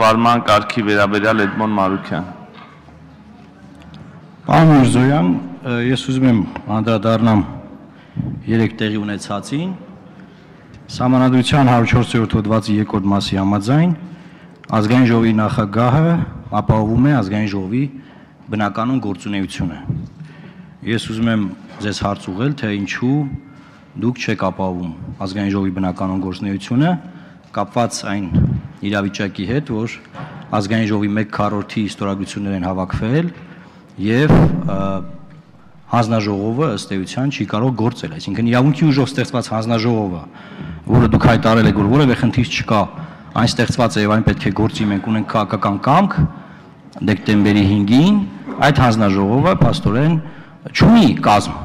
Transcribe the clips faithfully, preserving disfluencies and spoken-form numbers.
վարման կարգի վերաբերյալ Էդմոն Մարուքյան։ Պարոն Միրզոյան, ես ուզում եմ անդրադառնամ երեք տեղի ունեցածին, Սահմանադրության հարյուր չորսերորդ հոդվածի երկրորդ մասի համաձայն ազգային ժողովի նախագահը ապահովում է ազգային ժողովի բնականոն գործունեությունը։ Ես ուզում եմ ձեզ հարց ուղղել, թե ինչու դուք չեք ապահովում ազգային ժողովի բնականոն գործունեությունը, կապված այն իրավիճակի հետ, որ ազգային ժողովի մեկ քառորդի ստորագրություններ են հավաքվել եւ հանձնաժողովը ըստ էության չի կարող գործել, այսինքն իրավունքի ուժով ստեղծված հանձնաժողովը, որը դուք հայտարարել եք, որ որևէ խնդիր չկա, այն ստեղծված է եւ այն պետք է գործի, մենք ունենք քաղաքական կամք դեկտեմբերի հինգին, այդ հանձնաժողովը փաստորեն չունի կազմ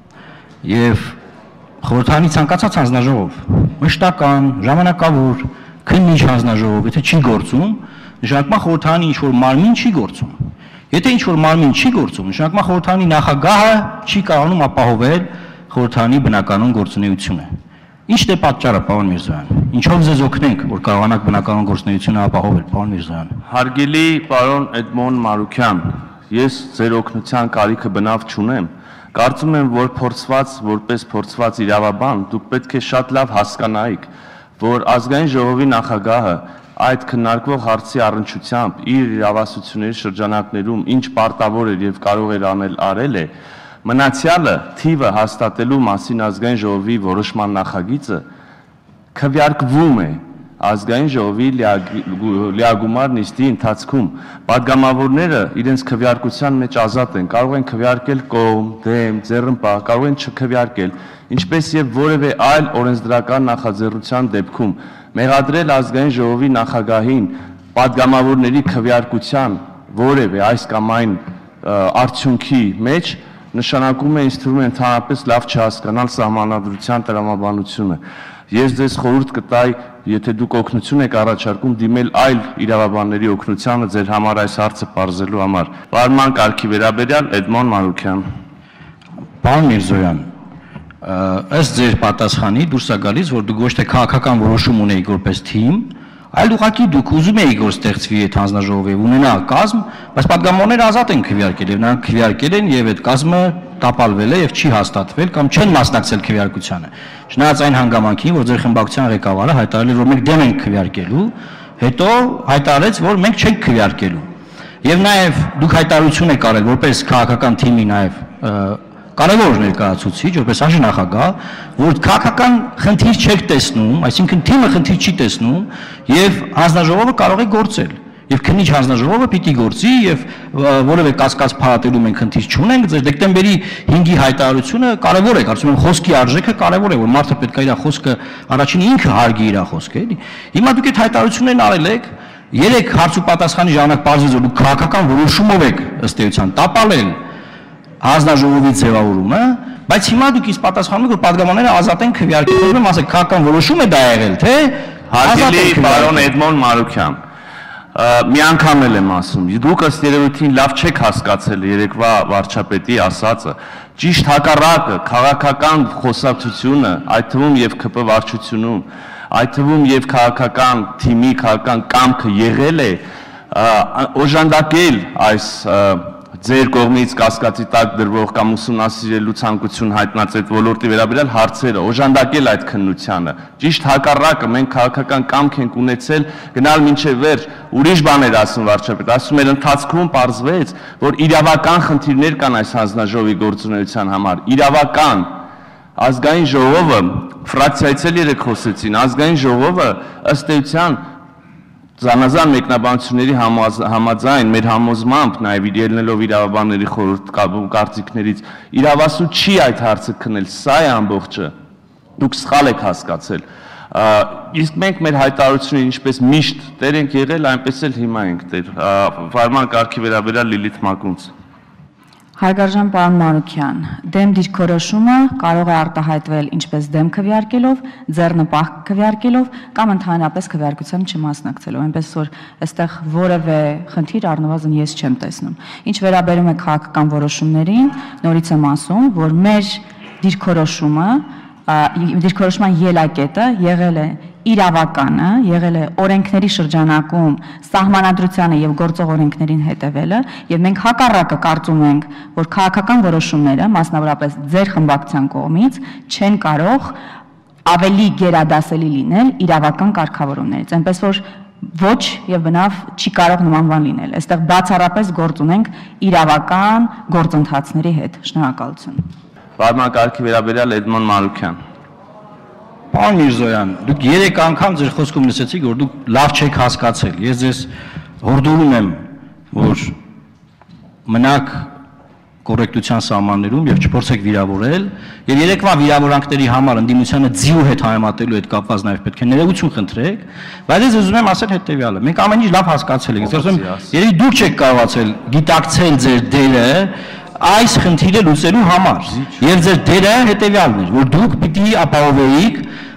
եւ խորհրդանի ցանկացած հանձնաժողով, մշտական, ժամանակավոր, քննիչ հանձնաժողով, եթե չի գործում, նշանակում է խորհրդանի ինչ որ մարմին չի գործում։ Եթե ինչ որ մարմին չի գործում, նշանակում է խորհրդանի նախագահը չի կարողանում ապահովել խորհրդանի բնականոն գործունեությունը։ Ինչն է պատճառը, պարոն Միրզոյան։ Ինչով ձեզ օգնենք, որ կարողանաք բնականոն գործունեությունը ապահովել, պարոն Միրզոյան։ Հարգելի պարոն Էդմոն Մարուքյան, ես ձեր օգնության կարիքը բնավ չունեմ։ Կարծում եմ, որ փորձված, որպես փորձված իրավաբան, դուք պետք է շատ լավ հասկանայիք, որ ազգային ժողովի նախագահը այդ քննարկվող հարցի առնչությամբ իր իրավասությունների շրջանակներում ինչ պարտավոր էր եւ կարող էր անել արել է, մնացյալը թիվը հաստատելու մասին ազգային ժողովի որոշման նախագիծը քվեարկվում է ազգային ժողովի լիագումար նիստի ընթացքում։ Պատգամավորները իրենց քվեարկության մեջ ազատ են, կարող են քվեարկել կողմ, դեմ, ձեռնպահ, կարող են չքվեարկել, ինչպես եւ որևէ այլ օրենսդրական նախաձեռնության դեպքում մեղադրել ազգային ժողովի նախագահին պատգամավորների քվեարկության որևէ այս կամ այն արդյունքի մեջ նշանակում է ինձ թվում է ընդհանրապես լավ չհասկանալ սահմանադրության տրամաբանությունը։ Ես ձեզ խորհուրդ կտայի, եթե դուք օգնություն եք առաջարկում, դիմել այլ իրավաբանների օգնությանը ձեր համար այս հարցը պարզելու համար։ Վարման կարգի վերաբերյալ Էդմոն Մարուքյան։ Պարոն Միրզոյան, ըստ ձեր պատասխանի դուրս է գալիս, որ դուք ոչ թե քաղաքական որոշում ունեիք որպես թիմ, այլ ուղղակի դուք ուզում էիք, որ ստեղծվի այդ հանձնաժողովը, ունենա կազմ, բայց պատգամավորները ազատ են քվեարկել եւ նրանք քվեարկել են եւ այդ կազմը տապալվել է եւ չի հաստատվել կամ չեն մասնակցել քվեարկությանը։ Չնայած այն հանգամանքին, որ ձեր խմբակցության ղեկավարը հայտարարել էր, որ մենք դեմ ենք քվեարկելու, հետո հայտարարեց, որ մենք չենք քվեարկելու։ Եվ նաեւ դուք հայտարարություն եք արել որպես քաղաքական թիմի նաեւ կարևոր ներկայացուցիչ, որպես արժանախագահ, որ քաղաքական խնդիր չեք տեսնում, այսինքն թիմը խնդիր չի տեսնում եւ հանձնաժողովը կարող է գործել։ Եվ քննիչ հանձնաժողովը պիտի գործի եւ որևէ կասկած փարատելու մենք խնդիր չունենք, ձեր դեկտեմբերի հինգի հայտարարությունը կարևոր է, կարծում եմ խոսքի արժեքը կարևոր է, որ մարդը պետք է իր խոսքը առաջին ինքը հարգի իր խոսքը, էլի։ Հիմա դուք այդ հայտարարություններն արել եք, երեք հարց ու պատասխանի ժամանակ պարզվեց, որ դուք քաղաքական որոշումով եք ըստ էության տապալել հանձնաժողովի ձևավորումը, բայց հիմա դուք իսկ պատասխանում եք, որ պատգամավորները ազատ են քվեարկել, ուզում եմ ասել, քաղաքական որոշում է դա եղել, թե հարգելի պարոն Էդմոն Մարուքյան, մի անգամ էլ եմ ասում, դուք ըստ երևույթին լավ չեք հասկացել երեկվա վարչապետի ասածը, ճիշտ հակառակը, քաղաքական խոսակցությունը, այդ թվում եւ ՔՊ վարչությունում, այդ թվում եւ քաղաքական թիմի քաղաքական կամքը եղել է օժանդակել այս ձեր կողմից կասկածի տակ դրվող կամ ուսումնասիրելու ցանկություն հայտնած այդ ոլորտի վերաբերյալ հարցերը, օժանդակել այդ քննությանը։ Ճիշտ հակառակը, մենք քաղաքական կամք ենք ունեցել գնալ մինչև վերջ, ուրիշ բաներ ասում վարչապետ, ասում էր ընթացքում պարզվեց, որ իրավական խնդիրներ կան այս հանձնաժողովի գործունեության համար, իրավական ազգային ժողովը, ֆրակցիայից էլ երեք խոսեցին, ազգային ժողովը ըստ էության Զանազան մեկնաբանությունների համաձայն մեր համոզմամբ, նաև ելնելով իրավաբանների խորհուրդ կարծիքներից, իրավասու չի այդ հարցը քննել, սա է ամբողջը, դուք սխալ եք հասկացել։ Իսկ մենք մեր հայտարարությունը ինչպես միշտ տեր ենք եղել, այնպես էլ հիմա ենք տեր։ Վարման կարգի վերաբերյալ Լիլիթ Մակունց։ Հարգարժան պարոն Մանուկյան, դեմ դիրքորոշումը կարող է արտահայտվել ինչպես դեմ քվեարկելով, ձեռնպահ քվեարկելով կամ ընդհանրապես քվեարկության չմասնակցելով, այնպես որ այստեղ որևէ խնդիր առնվազն ես չեմ տեսնում։ Ինչ վերաբերում է քաղաքական որոշումներին, նորից եմ ասում, որ մեր դիրքորոշումը դիրքորոշման ելակետը եղել է իրավականը, եղել է օրենքների շրջանակում սահմանադրությանը եւ գործող օրենքներին հետևելը, եւ մենք հակառակը կարծում ենք, որ քաղաքական որոշումները, մասնավորապես ձեր խմբակցության կողմից, չեն կարող ավելի գերադասելի լինել իրավական կարգավորումներից, այնպես որ ոչ եւ բնավ չի կարող նման բան լինել։ Այստեղ բացառապես գործ ունենք իրավական գործընթացների հետ։ Շնորհակալություն։ Վարման կարգի վերաբերյալ Էդմոն Մանուկյան։ Պարոն Միրզոյան, դուք երեք անգամ ձեր խոսքում լսեցիք, որ դուք լավ չեք հասկացել։ Ես ձեզ հորդորում եմ, որ մնաք կոռեկտության սահմաններում եւ չփորձեք վիրավորել, եւ երեկվա վիրավորանքների համար ընդդիմությանը ձիու հետ համատելու հետ կապված նաեւ պետք է ներողություն խնդրեք, բայց ես ուզում եմ ասել հետեւյալը. մենք ամեն ինչ լավ հասկացել ենք, ասում եմ, երբ դուք չեք կարողացել գիտակցել ձեր դերը այս խնդիրը լուծելու համար, եւ ձեր դերը հետեւյալն էր, որ դուք պիտի ապահովեիք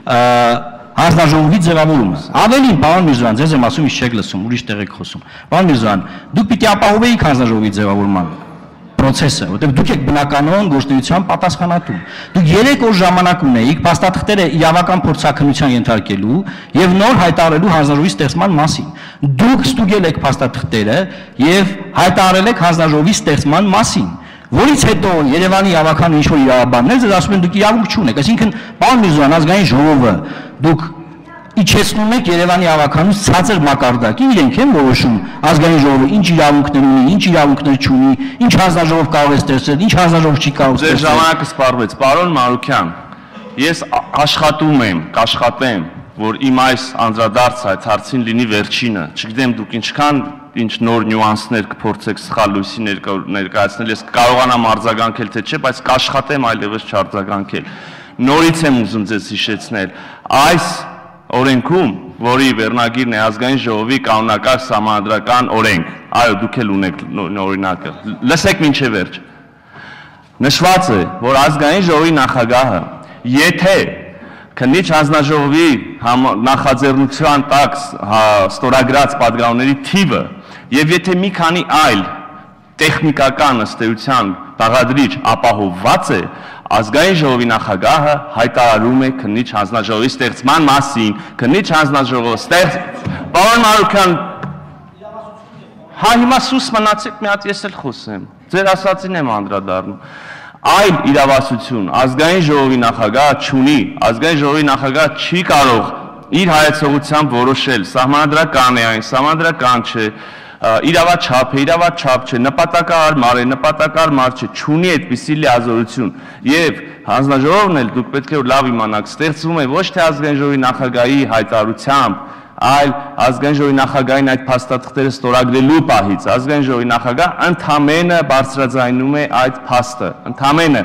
հանձնաժողովի ձևավորումը։ Ավելին, պարոն Միրզոյան, ձեզ եմ ասում, ինչ չեք լսում, ուրիշ տեղ եք խոսում։ Պարոն Միրզոյան, դուք պիտի ապահովեիք հանձնաժողովի ձևավորման process-ը, որտեղ դուք եք բնականon գործունեության պատասխանատու։ Դուք երեք օր ժամանակ ունեիք փաստաթղթերը իրավական փորձաքննության ենթարկելու եւ նոր հայտարարելու հանձնաժողովի ստեղծման մասին։ Դուք ստուգել եք փաստաթղթերը եւ հայտարարել եք հանձնաժողովի ստեղծման մասին, որից հետո Երևանի իրավական ինչ-որ իրավաբաններ ձեզ ասում են դուք իրավունք չունեք։ Այսինքն, պարոն Միրզոյան, ազգային ժողովը դուք իջեցնում եք Երևանի հավաքանուց ցածր մակարդակի, իրենք են որոշում ազգային ժողովը ինչ իրավունքներ ունի, ինչ իրավունքներ չունի, ինչ հանձնաժողով կարող է ստեղծել, ինչ հանձնաժողով չի կարող ստեղծել։ Ձեր ժամանակը սպառվեց, պարոն Մանուկյան, ես աշխատում եմ, կաշխատեմ, որ իմ այս անդրադարձը այդ հարցին լինի վերջինը։ Չգիտեմ դուք ինչքան ինչ նոր նյուանսներ կփորձեք սխալ լույսի ներկայացնել, ես կարողանամ արձագանքել թե չէ, բայց կաշխատեմ այլևս չարձագանքել։ Նորից եմ ուզում ձեզ հիշեցնել, այս օրենքում, որի վերնագիրն է ազգային ժողովի կանոնակարգ սահմանադրական օրենք, այո, դուք էլ ունեք օրինակը, լսեք մինչև վերջ, նշված է, որ ազգային ժողովի նախագահը, եթե քննիչ հանձնաժողովի նախաձեռնության տակ ստորագրած պատգամների թիվը եւ եթե մի քանի այլ տեխնիկական ըստ էության բաղադրիչ ապահովված է, ազգային ժողովի նախագահը հայտարարում է քննիչ հանձնաժողովի ստեղծման մասին, քննիչ հանձնաժողովը ստեղծ Պարոն Մանուկյան, հա հիմա սուս մնացեք մի հատ ես էլ խոսեմ, ձեր ասածին եմ անդրադառնում, այլ իրավասություն ազգային ժողովի նախագահը չունի, ազգային ժողովի նախագահը չի կարող իր հայեցողությամբ որոշել, սահմանադրական է այն, սահմանադրական չէ, իրավաչափ է, իրավաչափ չէ, նպատակահարմար է, նպատակահարմար չէ, չունի այդպիսի լիազորություն եւ հանձնաժողովն էլ դուք պետք է լավ իմանաք, ստեղծվում է ոչ թե ազգային ժողովի նախագահի հայտարարությամբ, այլ ազգային ժողովի նախագահին այդ փաստաթղթերը ստորագրելու պահից ազգային ժողովի նախագահ ընդամենը բարձրաձայնում է այդ փաստը, ընդամենը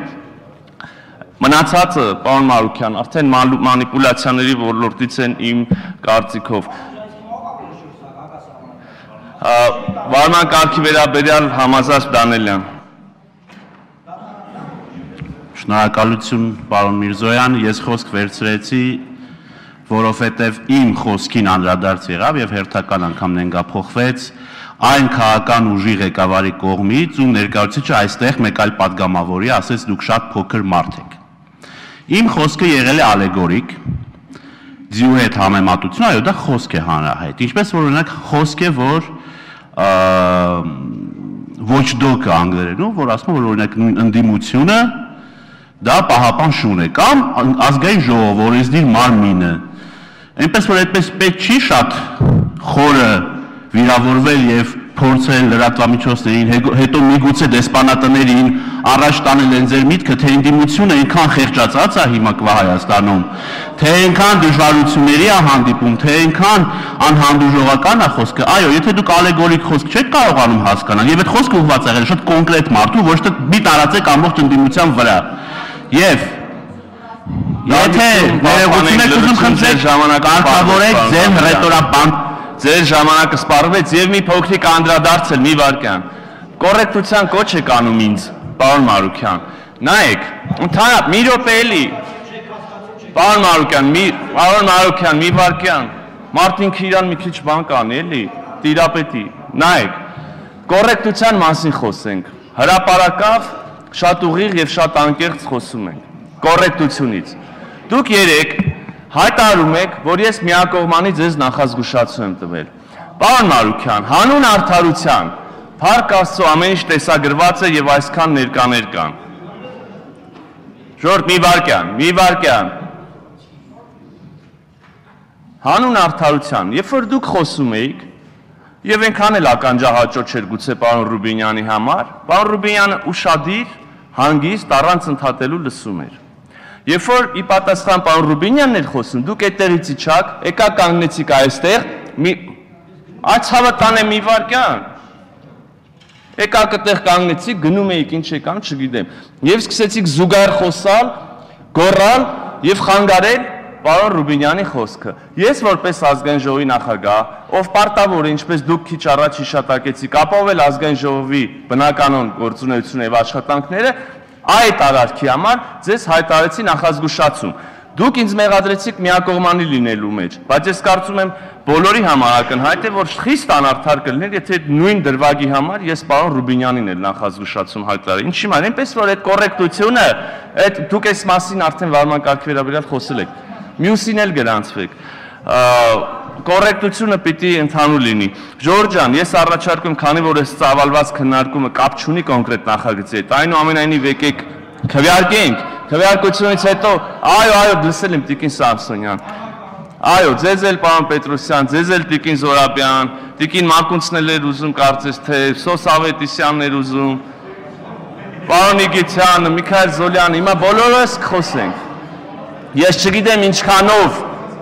մնացածը, պարոն Մանուկյան, արդեն մանիպուլյացիաների ոլորտից են իմ կարծիքով։ Վարման կարգի վերաբերյալ Համազար Դանելյան։ Շնորհակալություն, պարոն Միրզոյան, ես խոսք վերցրեցի, որովհետև իմ խոսքին անդրադարձ եղավ եւ հերթական անգամ նենգափոխվեց այն քաղաքական ուժի ղեկավարի կողմից ու ներկայացուցիչը այստեղ մեկ այլ падգամավորի ասեց դուք շատ փոքր մարդ եք։ Իմ խոսքը եղել է ալեգորիկ, ձիու հետ համեմատություն, այո, դա խոսք է հանրահայտ։ Ինչպես որ օրինակ խոսք է, որ watchdog-ը անգլերենում, որ ասում որ օրինակ նույն ընդդիմությունը դա պահապան շուն է կամ ազգային ժողով օրենսդիր մարմինը։ Այնպես որ այդպես պետք չի շատ խորը վիրավորվել եւ փորձել լրատվամիջոցներին, հետո միգուցե դեսպանատներին առաջ տանել են ձեր միտքը, թե ընդդիմությունը այնքան խեղճացած է հիմա կվա Հայաստանում, թե այնքան դժվարությունների է հանդիպում, թե այնքան անհանդուրժողական է խոսքը։ Այո, եթե դուք ալեգորիկ խոսք չեք կարողանում հասկանալ, եւ այդ խոսքը ուղղված է եղել շատ կոնկրետ մարդու, ոչ թե մի տարածեք ամբողջ ընդդիմության վրա։ Եվ եթե ներողություն եք ուզում խնդրել, կարգավորեք ձեր ռետորաբան Ձեր ժամանակը սպառվեց եւ մի փոքրիկ անդրադարձ էլ մի վարքյան։ Կոռեկտության կոչ եք անում ինձ, պարոն Մանուկյան։ Նայեք, ընդհանրապես մի րոպե էլի։ Պարոն Մանուկյան, մի պարոն Մանուկյան, մի վարքյան։ Մարտին Քիրան մի քիչ բան կանի էլի, տիրապետի։ Նայեք, կոռեկտության մասին խոսենք։ Հրապարակավ շատ ուղիղ եւ շատ անկեղծ խոսում ենք։ Կոռեկտությունից։ Դուք երեք հայտարարում եք, որ ես միակողմանի ձեզ նախազգուշացում եմ տվել։ Պարոն Մարուքյան, հանուն արդարության, Փառք Աստծո ամեն ինչ տեսագրված է եւ այսքան ներկաներ կան։ Ժորդ մի վարքյան, մի վարքյան։ Հանուն արդարության, երբ որ դուք խոսում էիք, եւ այնքան էլ ականջահաճո չէր գուցե պարոն Ռուբինյանի համար, պարոն Ռուբինյանը ուշադիր, հանգիստ, առանց ընդհատելու լսում էր։ Երբ որ ի պատասխան պարոն Ռուբինյանն էր խոսում, դուք այդտեղից իջաք, եկա կանգնեցիք այստեղ, մի ացավը տանե մի վարքյան։ Եկաք այդտեղ կանգնեցիք, գնում էիք ինչ եկան, չգիտեմ։ Եվ սկսեցիք զուգահեռ խոսալ, գոռալ եւ խանգարել պարոն Ռուբինյանի խոսքը։ Ես որպես ազգային ժողովի նախագահ, ով պարտավոր է, ինչպես դուք քիչ առաջ հիշատակեցիք, ապահովել ազգային ժողովի բնականոն գործունեությունը եւ աշխատանքները, այդ արարքի համար ձեզ հայտարարեցի նախազգուշացում։ Դուք ինձ մեղադրեցիք միակողմանի լինելու մեջ, բայց ես կարծում եմ բոլորի համար ակնհայտ է, որ խիստ անարդար կլիներ, եթե նույն դրվագի համար ես պարոն Ռուբինյանին էլ նախազգուշացում հայտարարեի։ Ինչի՞ համար, այնպես որ այդ կոռեկտությունը, այդ դուք այս մասին արդեն վարման կարգի վերաբերյալ խոսել եք։ Մյուսին էլ գրանցվեք։ Կոռեկտությունը պիտի ընդհանուր լինի։ Ժորժ ջան, ես առաջարկում, քանի որ այս ծավալված քննարկումը կապ չունի կոնկրետ նախագծի հետ, այնուամենայնիվ եկեք քվեարկենք, քվեարկությունից հետո, այո, այո, լսել եմ Տիկին Սամսոնյան։ Այո, ձեզ էլ պարոն Պետրոսյան, ձեզ էլ Տիկին Զորաբյան, Տիկին Մակունցն էլ էր ուզում կարծես թե Սոս Ավետիսյանն էր ուզում, պարոն Իգիթյանը, Միքայել Զոլյանը, հիմա բոլորս կխոսենք։ Ես չգիտեմ ինչքանով,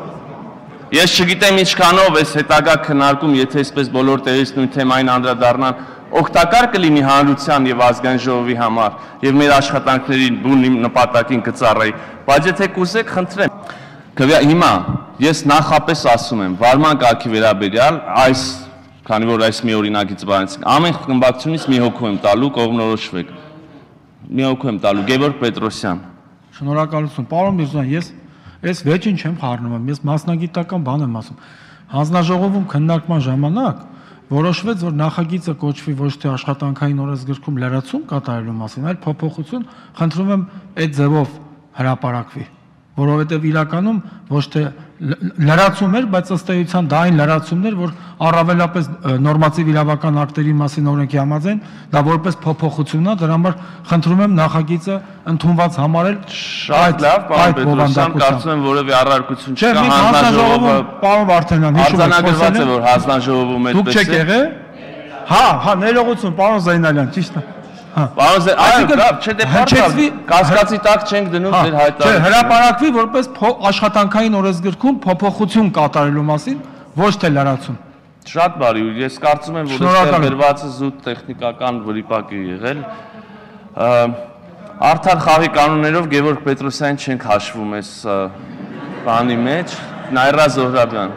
ես չգիտեմ ինչքանով այս հետագա քննարկում, եթե այսպես բոլոր տեղից նույն թեմային անդրադառնան, օգտակար կլինի հանրության եւ ազգային ժողովի համար եւ մեր աշխատանքներին բուն նպատակին կծառայի, բայց եթե կուզեք, խնդրեմ։ Հիմա ես նախապես ասում եմ, վարման կարգի վերաբերյալ այս, քանի որ այս մի օրինակից բանեցինք, ամեն խմբակցությունից մի հոգու եմ տալու, կողմնորոշվեք։ Մի հոգու եմ տալու, Գևորգ Պետրոսյան։ Շնորհակալություն, պարոն Միրզոյան, ես այս վեճին չեմ խառնում, ես մասնագիտական բան եմ ասում։ Հանձնաժողովում քննարկման ժամանակ որոշվեց, որ նախագիծը կոչվի ոչ թե աշխատանքային օրենսգրքում լրացում կատարելու մասին, այլ փոփոխություն, խնդրում եմ այդ ձևով հրապարակվի, որովհետև իրականում ոչ թե լրացում էր, բայց ըստ էության դա այն լրացումն էր, որ առավելապես նորմատիվ իրավական ակտերի մասին օրենքի համաձայն դա որպես փոփոխություն է, դրա համար խնդրում եմ նախագիծը ընդունված համարել։ Շատ լավ, պարոն Պետրոսյան, կարծում եմ որևէ առարկություն չկա, հանձնաժողովը պարոն Վարդանյան, հիշում եք, արձանագրված է, որ հանձնաժողովում այդպես է։ Դուք չեք եղել։ Հա, հա, ներողություն, պարոն Զայնալյան, ճիշտ է։ Պարոն Զե, այո, լավ, չէ, դե բարձր, կասկածի տակ չենք դնում ձեր հայտարարությունը։ Չէ, հրապարակվի որպես աշխատանքային օրենսգրքում փոփոխություն կատարելու մասին, ոչ թե լրացում։ Շատ բարի, ես կարծում եմ, որ այստեղ դրվածը զուտ տեխնիկական վրիպակ է եղել։ Արդար խաղի կանոններով Գևորգ Պետրոսյանին չենք հաշվում այս բանի մեջ, Նայրա Զոհրաբյան։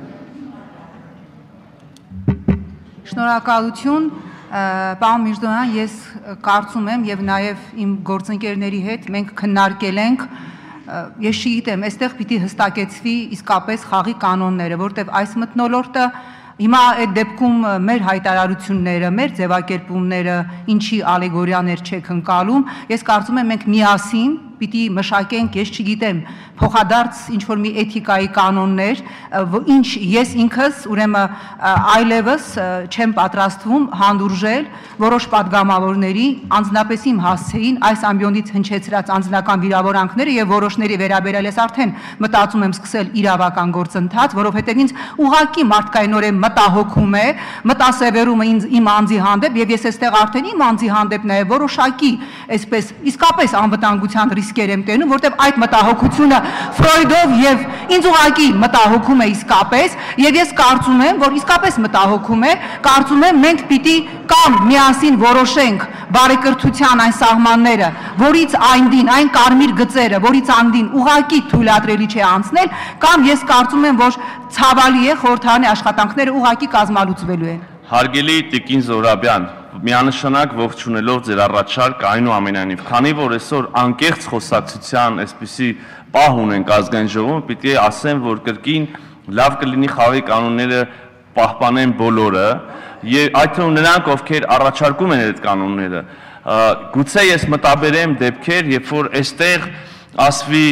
Շնորհակալություն, պարոն Միրզոյան, ես կարծում եմ եւ նաեւ իմ գործընկերների հետ մենք քննարկել ենք, ես չգիտեմ, այստեղ պիտի հստակեցվի իսկապես խաղի կանոնները, որտեղ այս մթնոլորտը հիմա այդ դեպքում մեր հայտարարությունները, մեր ձևակերպումները, ինչի ալեգորիաներ չեք ընկալում, ես կարծում եմ մենք միասին պիտի մշակենք, ես չգիտեմ, փոխադարձ ինչ-որ մի էթիկայի կանոններ, ինչ ես ինքս ուրեմն այլևս չեմ պատրաստվում հանդուրժել որոշ պատգամավորների անձնապես իմ հասցեին այս ամբիոնից հնչեցրած անձնական վիրավորանքները եւ որոշների վերաբերյալ ես արդեն մտածում եմ սկսել իրավական գործընթաց, որովհետեւ ինձ ուղղակի մարդկայնորեն մտահոգում է, մտասևերումը ինձ իմ անձի հանդեպ եւ ես այստեղ արդեն իմ անձի հանդեպ նաեւ որոշակի այսպես իսկապես անվտանգության ռիսկեր եմ տենում, որտեղ այդ մտահոգությունը Ֆրոյդով եւ ինձ ուղղակի մտահոգում է իսկապես եւ ես կարծում եմ, որ իսկապես մտահոգում է, կարծում եմ մենք պիտի կամ միասին որոշենք բարեկրթության այն սահմանները, որից այնդին, այն կարմիր գծերը, որից անդին ուղղակի թույլատրելի չէ անցնել, կամ ես կարծում եմ, որ ցավալի է խորհրդարանի աշխատանքները ուղղակի կազմալուծվելու են։ Հարգելի Տիկին Զորաբյան, միանշանակ ողջունելով ձեր առաջարկ, այնուամենայնիվ, քանի որ այսօր անկեղծ խոսակցության այսպիսի պահ ունենք ազգային ժողովում, պիտի ասեմ, որ կրկին լավ կլինի խաղի կանոնները պահպանեն բոլորը, այդ թվում նրանք, ովքեր առաջարկում են այդ կանոնները։ Գուցե ես մտաբերեմ դեպքեր, երբ որ այստեղ ասվի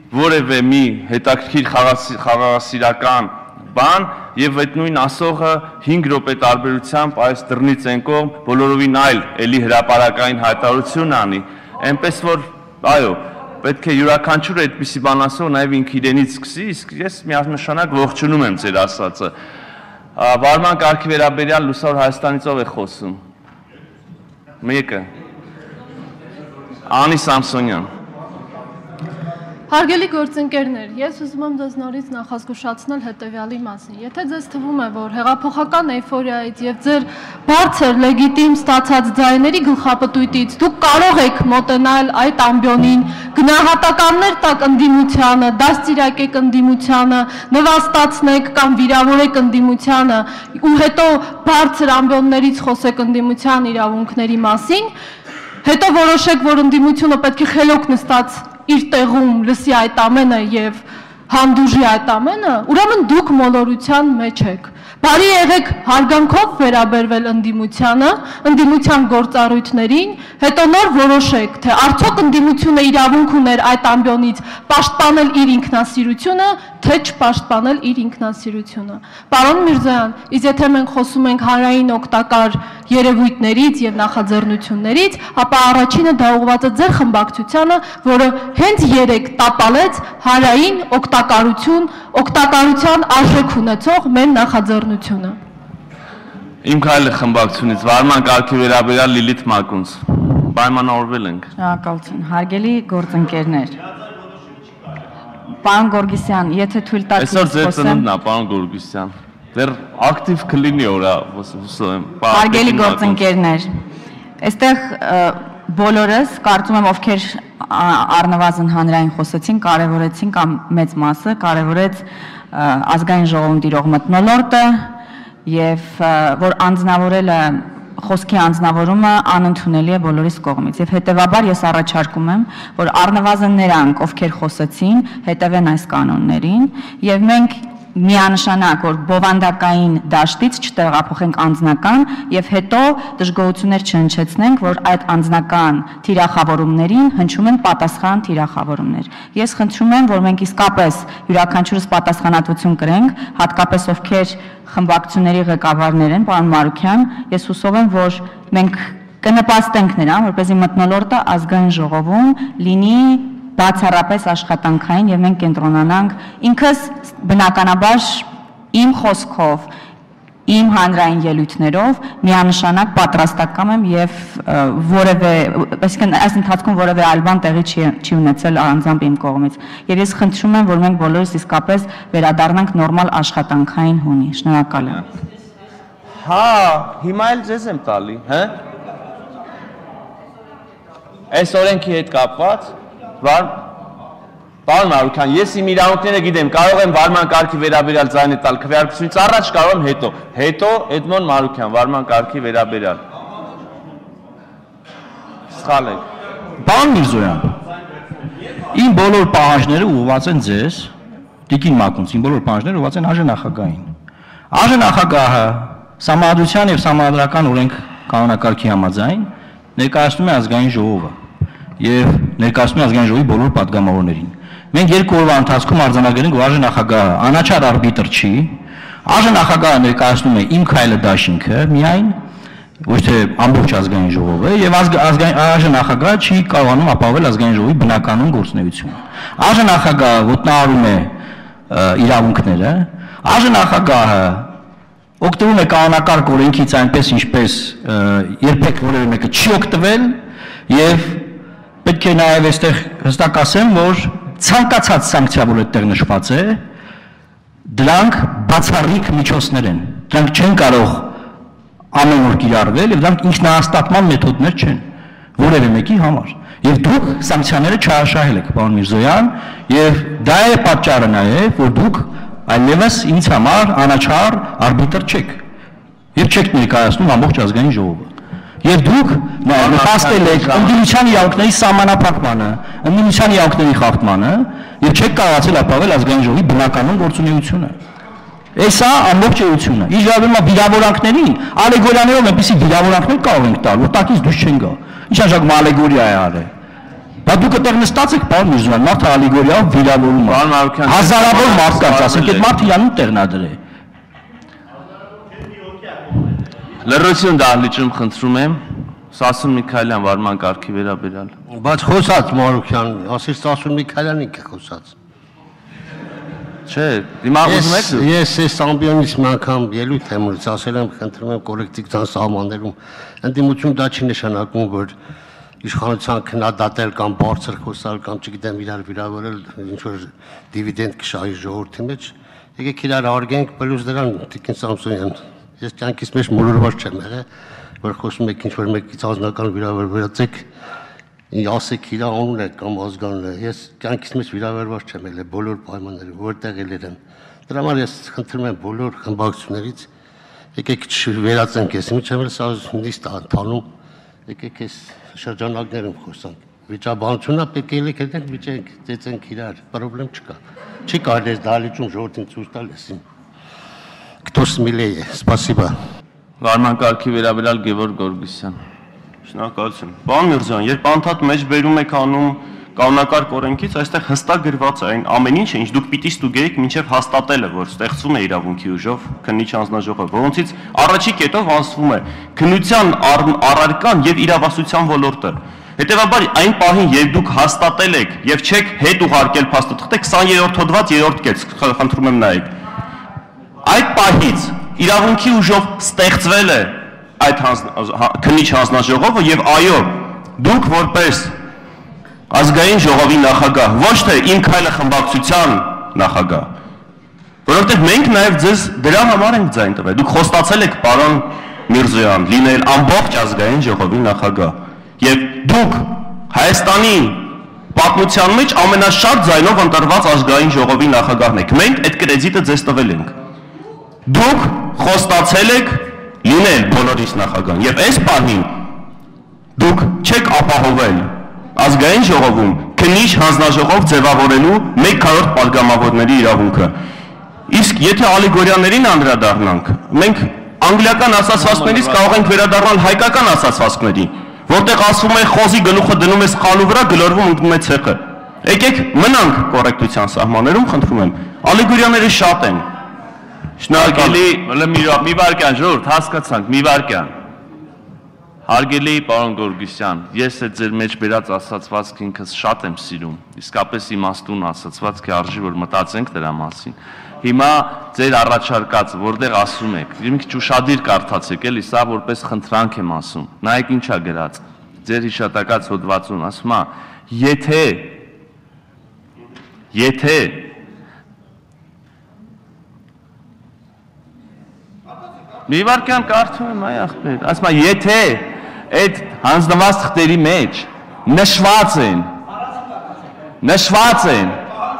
որևէ մի հետաքրքիր խաղաղասիրական բան եւ այդ նույն ասողը հինգ րոպե տարբերությամբ այս դռնից են կողմ բոլորովին այլ էլի հրապարակային հայտարարություն անի, այնպես որ այո, պետք է յուրաքանչյուրը այդպիսի բան ասող նաեւ ինքը իրենից սկսի, իսկ ես միանշանակ ողջունում եմ ձեր ասածը։ Վարման կարգի վերաբերյալ Լուսավոր Հայաստանից ով է խոսում։ Մեկը։ Անի Սամսոնյան։ Հարգելի գործընկերներ, ես ուզում եմ ձեզ նորից նախազգուշացնել հետևյալի մասին։ Եթե ձեզ թվում է, որ հեղափոխական էյֆորիայից եւ ձեր բարձր լեգիտիմ ստացած ձայների գլխապտույտից դուք կարող եք մոտենալ այդ ամբիոնին, գնահատականներ տաք ընդդիմությանը, դաստիարակեք ընդդիմությանը, նվաստացնեք կամ վիրավորեք ընդդիմությանը ու հետո բարձր ամբիոններից խոսեք ընդդիմության իրավունքների մասին, հետո որոշեք, որ ընդդիմությունը պետք է խելոք նստած իր տեղում լսի այդ ամենը եւ հանդուրժի այդ ամենը, ուրեմն դուք մոլորության մեջ եք։ Բարի եղեք հարգանքով վերաբերվել ընդդիմությանը, ընդդիմության գործառույթներին, հետո նոր որոշեք, թե արդյոք ընդդիմությունը իրավունք ուներ այդ ամբիոնից պաշտպանել իր ինքնասիրությունը, թե չպաշտպանել իր ինքնասիրությունը։ Պարոն Միրզոյան, իսկ եթե մենք խոսում ենք հանրային օգտակար երևույթներից եւ նախաձեռնություններից, ապա առաջինը դա ուղղված է ձեր խմբակցությանը, որը հենց երեք տապալեց հանրային օգտակարություն, օգտակարության արժեք ունեցող մեր նախաձեռնությունը։ Իմ քայլը խմբակցությունից վարման կարգի վերաբերյալ Լիլիթ Մակունց։ Պայմանավորվել ենք։ Շնորհակալություն, հարգելի գործընկերներ։ Պարոն Գորգիսյան, եթե թույլ տաք Այսօր ձեր ծնունդն է, պարոն Գորգիսյան։ Դեռ ակտիվ կլինի օրա, հուսով եմ։ Հարգելի գործընկերներ, այստեղ բոլորս կարծում եմ, ովքեր առնվազն հանրային խոսեցին, կարևորեցին կամ մեծ մասը կարևորեց ազգային ժողովում տիրող մթնոլորտը եւ որ անձնավորելը խոսքի անձնավորումը անընդունելի է բոլորիս կողմից եւ հետեւաբար ես առաջարկում եմ որ առնվազն նրանք ովքեր խոսեցին հետևեն այս կանոններին եւ մենք միանշանակ որ բովանդակային դաշտից չտեղափոխենք անձնական եւ հետո դժգոհություններ չհնչեցնենք որ այդ անձնական թիրախավորումներին հնչում են պատասխան թիրախավորումներ ես խնդրում եմ որ մենք իսկապես յուրաքանչյուրս պատասխանատվություն կրենք հատկապես ովքեր խմբակցությունների ղեկավարներ են պարոն Մարուքյան ես հուսով եմ որ մենք կնպաստենք նրան որպեսզի մթնոլորտը ազգային ժողովում լինի բացառապես աշխատանքային եւ մենք կենտրոնանանք ինքս բնականաբար իմ խոսքով իմ հանրային ելույթներով միանշանակ պատրաստական եմ եւ որևէ այսինքն այս ընթացքում որևէ այլ բան տեղի չի չի ունեցել առանձամբ իմ կողմից եւ ես խնդրում եմ որ մենք բոլորս իսկապես վերադառնանք նորմալ աշխատանքային հունի շնորհակալ եմ հա հիմա էլ ձեզ եմ տալի հա այս օրենքի հետ կապված Վար Պարոն Մարուքյան, ես իմ իրավունքները գիտեմ, կարող եմ վարման կարգի վերաբերյալ ձայնը տալ քվեարկությունից առաջ, կարող եմ հետո, հետո Էդմոն Մարուքյան, վարման կարգի վերաբերյալ։ Սխալ եք։ Պարոն Միրզոյան, իմ բոլոր պահանջները ուղղված են ձեզ, Տիկին Մակունց, իմ բոլոր պահանջները ուղղված են ԱԺ-նախագահին։ ԱԺ-նախագահը Սահմանադրության եւ Սահմանադրական օրենք կանոնակարգի համաձայն ներկայացնում է ազգային ժողովը եւ ներկայացնում է ազգային ժողովի բոլոր պատգամավորներին։ Մենք երկու օրվա ընթացքում արձանագրենք, որ ԱԺ-նախագահը անաչառ արբիտր չի, ԱԺ-նախագահը ներկայացնում է իմ քայլը դաշինքը միայն, ոչ թե ամբողջ ազգային ժողովը, եւ ազգային ԱԺ-նախագահը չի կարողանում ապահովել ազգային ժողովի բնականon գործունեությունը։ ԱԺ-նախագահը ոտնահարում է իրավունքները, ԱԺ-նախագահը օգտվում է կանոնակարգ օրենքից այնպես ինչպես երբեք որևէ մեկը չի օգտվել եւ պետք է նաև այստեղ հստակ ասեմ, որ ցանկացած սանկցիա, որ այդտեղ նշված է, դրանք բացառիկ միջոցներ են։ Դրանք չեն կարող ամեն օր կիրառվել եւ դրանք ինքնահաստատման մեթոդներ չեն որևէ մեկի համար։ Եվ դուք սանկցիաները չարաշահել եք, պարոն Միրզոյան, եւ դա է պատճառը նաև, որ դուք այլևս ինձ համար անաչառ արբիտր չեք եւ չեք ներկայացնում ամբողջ ազգային ժողովը։ Եվ դուք նպաստել եք ընդդիմության իրավունքների սահմանափակմանը, ընդդիմության իրավունքների խախտմանը եւ չեք կարողացել ապահովել ազգային ժողովի բնականon գործունեությունը։ Էսա ամբողջ էությունը։ Ինչ վերաբերում է վիրավորանքներին, ալեգորիաներով այնպեսի վիրավորանքներ կարող ենք տալ, որ տակից դուրս չեն գա։ Ինչ անշակ ալեգորիա է արել։ Բա դուք այդտեղ նստած եք, պարոն Միրզոյան, մարդը ալեգորիայով վիրավորում է։ Պարոն Մարուկյան, հազարավոր մարդկանց, ասենք այդ մարդը իրանում տեղնադրե։ Լրություն դահլիճում խնդրում եմ, Սասուն Միքայելյան վարման կարգի վերաբերյալ։ Բայց խոսած Մարուկյան, ասես Սասուն Միքայելյանն է խոսած։ Չէ, հիմա ուզում եք դուք։ Ես այս ամբիոնից մի անգամ ելույթ եմ ունեցել, ասել եմ, խնդրում եմ կոլեկտիվության սահմաններում ընդդիմություն դա չի նշանակում, որ իշխանության քննադատել կամ բարձր խոսալ կամ չգիտեմ իրար վիրավորել ինչ որ դիվիդենդ կշահի ժողովրդի մեջ։ Եկեք իրար հարգենք, պլյուս դրան Տիկին Սամսոնյան։ Ես կյանքից մեջ մոլորված չեմ եղել, որ խոսում եք ինչ որ մեկից ազնական վիրավորվեցեք, ասեք իր անուն է կամ ազգանուն է։ Ես կյանքից մեջ վիրավորված չեմ եղել բոլոր պայմաններում, որտեղ էլ եմ։ Դրա համար ես խնդրում եմ բոլոր խմբակցություններից, եկեք վերացենք ես, ինչեւ էլ սա նիստ անդանում, եկեք ես շրջանակներում խոսանք։ Վիճաբանությունը պետք է ելեք հետենք վիճենք, ծեծենք իրար, պրոբլեմ չկա։ Չի կարելի ես դահլիճում ժողովրդին ցույց տալ էսին։ Кто смелее? Спасибо. Վարման կարգի վերաբերյալ Գևորգ Գորգիսյան։ Շնորհակալություն։ Պարոն Միրզոյան, երբ անդադ մեջ բերում եք անում կանոնակարգ օրենքից, այստեղ հստակ գրված է այն ամեն ինչը, ինչ դուք պիտի ստուգեիք մինչև հաստատելը, որ ստեղծվում է իրավունքի ուժով քննիչ հանձնաժողով, որոնցից առաջի կետով անցվում է քննության առարկան եւ իրավասության ոլորտը։ Հետևաբար այն պահին, երբ դուք հաստատել եք եւ չեք հետ ուղարկել փաստաթղթե քսաներորդ հոդված երրորդ կետ, խնդրում եմ նայեք։ Այդ պահից իրավունքի ուժով ստեղծվել է այդ քննիչ հանձնաժողովը եւ այո, դուք որպես ազգային ժողովի նախագահ, ոչ թե Իմ քայլը խմբակցության նախագահ, որովհետեւ մենք նաեւ ձեզ դրա համար ենք ձայն տվել։ Դուք խոստացել եք, պարոն Միրզոյան, լինել ամբողջ ազգային ժողովի նախագահ եւ դուք Հայաստանի պատմության մեջ ամենաշատ ձայնով ընտրված ազգային ժողովի նախագահն եք։ Մենք այդ կրեդիտը ձեզ տվել ենք։ Դուք խոստացել եք լինել բոլորիս նախագահ եւ այս պահին դուք չեք ապահովել ազգային ժողովում քննիչ հանձնաժողով ձևավորելու մեկ քառորդ падգամավորների իրավունքը։ Իսկ եթե ալեգորիաներին անդրադառնանք, մենք անգլիական ասացվածքներից կարող ենք վերադառնալ հայկական ասացվածքների, որտեղ ասվում է խոզի գլուխը դնում ես խալու վրա, գլորվում ընկնում է ցեխը։ Եկեք մնանք կոռեկտության սահմաններում, խնդրում եմ։ Ալեգորիաները շատ են։ Շնորհակալի, մի վարքյան ժողովուրդ, հասկացանք, մի վարքյան։ Հարգելի պարոն Գորգիսյան, ես այդ ձեր մեջ բերած ասացվածքը ինքս շատ եմ սիրում, իսկապես իմաստուն ասացվածք է, արժի որ մտածենք դրա մասին։ Հիմա ձեր առաջարկած, որտեղ ասում եք, մի քիչ ուշադիր կարդացեք, էլի սա որպես խնդրանք եմ ասում։ Նայեք ինչ է գրած։ Ձեր հիշատակած հոդվածում ասում է, եթե եթե մի վարքյան կարդում եմ, այ ախպեր, ասում է, եթե այդ հանձնված թղթերի մեջ նշված են, նշված են,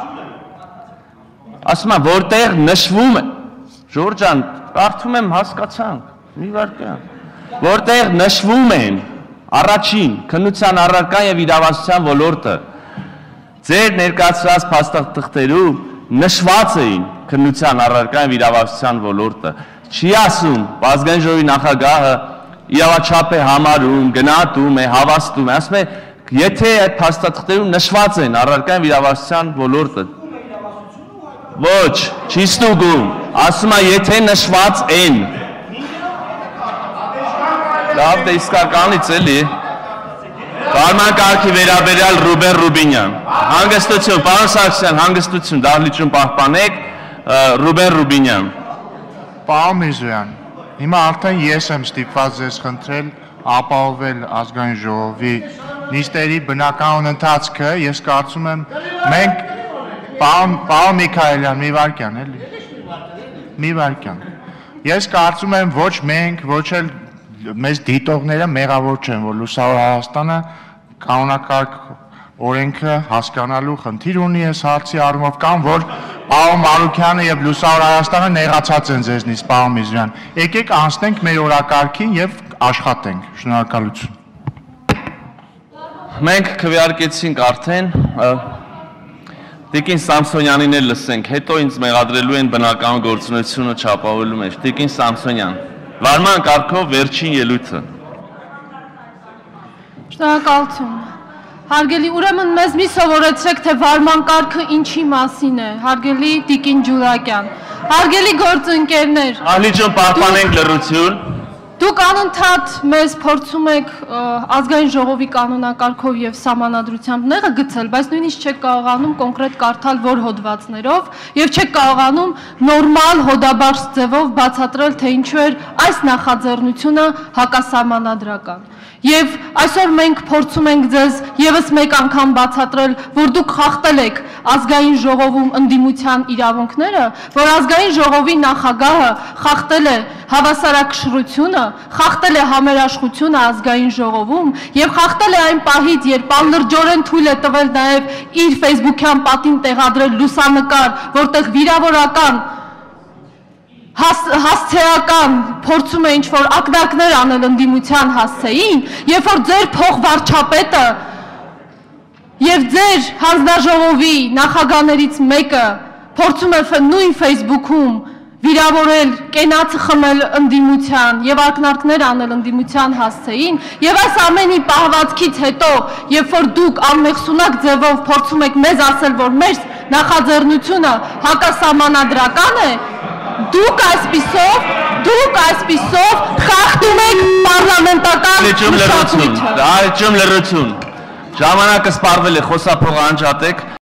ասում եմ, որտեղ նշվում է, Ժորժ ջան, կարդում եմ, հասկացանք, մի վարքյան, որտեղ նշվում են առաջին քննության առարկան եւ իրավասության ոլորտը, ձեր ներկայացրած փաստաթղթերում նշված էին քննության առարկան եւ իրավասության ոլորտը, չի ասում, ազգային ժողովի նախագահը իրավաչափ է համարում, գնահատում է, հավաստում է, ասում է, եթե այդ փաստաթղթերում նշված են առարկան իրավասության ոլորտը։ Ոչ, չի ստուգում, ասում է, եթե նշված են։ Լավ, դե իսկականից էլի։ Վարման կարգի վերաբերյալ Ռուբեն Ռուբինյան։ Հանգստություն, պարոն Սարգսյան, հանգստություն, դահլիճում պահպանեք, Ռուբեն Ռուբինյան։ Պարոն Միրզոյան, հիմա արդեն ես եմ ստիպված ձեզ խնդրել ապահովել ազգային ժողովի նիստերի բնականon ընթացքը, ես կարծում եմ մենք պարոն Միքայելյան, մի վարքյան էլի, մի վարքյան, ես կարծում եմ ոչ մենք, ոչ էլ մեզ դիտողները մեղավոր չեն, որ Լուսավոր Հայաստանը կանոնակարգ օրենքը հասկանալու խնդիր ունի այս հարցի առումով կամ որ պարոն Մարուկյանը եւ Լուսավոր Հայաստանը նեղացած են ձեզնից, պարոն Միրզոյան։ Եկեք անցնենք մեր օրակարգին եւ աշխատենք։ Շնորհակալություն։ Մենք քվեարկեցինք արդեն Տիկին Սամսոնյանին էլ լսենք, հետո ինձ մեղադրելու են բնական գործունեությունը չապահովելու մեջ։ Տիկին Սամսոնյան, վարման կարգով վերջին ելույթը։ Շնորհակալություն։ Հարգելի, ուրեմն մեզ մի սովորեցրեք, թե վարման կարգը ինչի մասին է, հարգելի Տիկին Ջուրակյան, հարգելի գործընկերներ։ Ալիջան պահպանենք լռություն։ Դուք անընդհատ մեզ փորձում եք ազգային ժողովի կանոնակարգով եւ սահմանադրությամբ նեղը գցել, բայց նույնիսկ չեք կարողանում կոնկրետ կարդալ որ հոդվածներով եւ չեք կարողանում նորմալ հոդաբարձ ձևով բացատրել, թե ինչու էր այս նախաձեռնությունը հակասահմանադրական։ Եվ այսօր մենք փորձում ենք ձեզ եւս մեկ անգամ բացատրել, որ դուք խախտել եք ազգային ժողովում ընդդիմության իրավունքները, որ ազգային ժողովի նախագահը խախտել է հավասարակշռությունը, խախտել է համերաշխությունը ազգային ժողովում եւ խախտել է այն պահից, երբ անլրջորեն թույլ է տվել նաեւ իր Facebook-յան պատին տեղադրել լուսանկար, որտեղ վիրավորական հասցեական փորձում է ինչ-որ ակնարկներ անել ընդդիմության հասցեին, երբ որ ձեր փոխվարչապետը եւ ձեր հանձնաժողովի նախագահներից մեկը փորձում է նույն Facebook-ում վիրավորել, կենացը խմել ընդդիմության եւ ակնարկներ անել ընդդիմության հասցեին եւ այս ամենի պահվածքից հետո, երբ որ դուք անմեղսունակ ձևով փորձում եք մեզ ասել, որ մեր նախաձեռնությունը հակասահմանադրական է, Դուք այսպիսով, դուք այսպիսով խախտում եք պարլամենտական մշակույթը։ Ալիջան լռություն։ Ժամանակը սպառվել է, խոսափողը անջատեք։